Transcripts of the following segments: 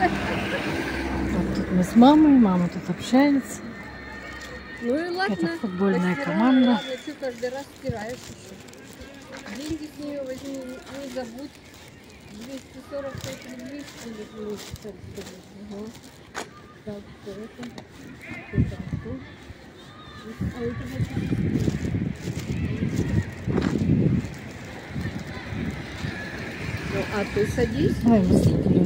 Вот тут мы с мамой, мама тут общается. Ну и ладно. Это футбольная команда. Ладно, ты каждый раз стираешь еще. Деньги с нее возьми, не забудь. 245 рублей, что ли, месяц. Ага. Так, что это? А это ну, а ты садись. Ой, мы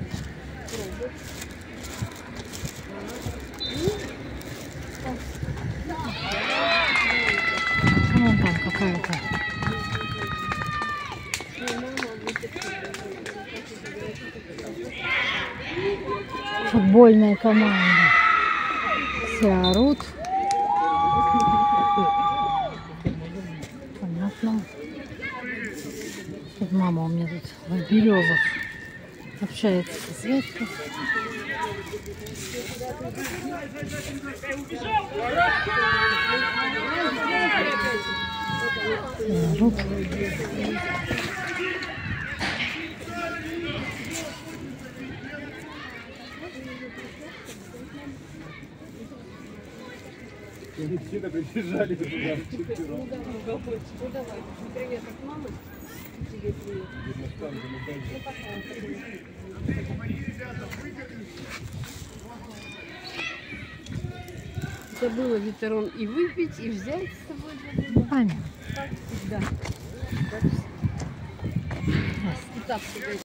вон там какая-то футбольная команда. Все орут. Понятно. Тут мама у меня тут в березах общается со Светкой. Орут. Они все так прибежали туда вчетвером. Ну давай, привет от мамы. Тебе привет. Забыла ветерон и выпить, и взять с собой. Понятно. Как всегда. И так всегда.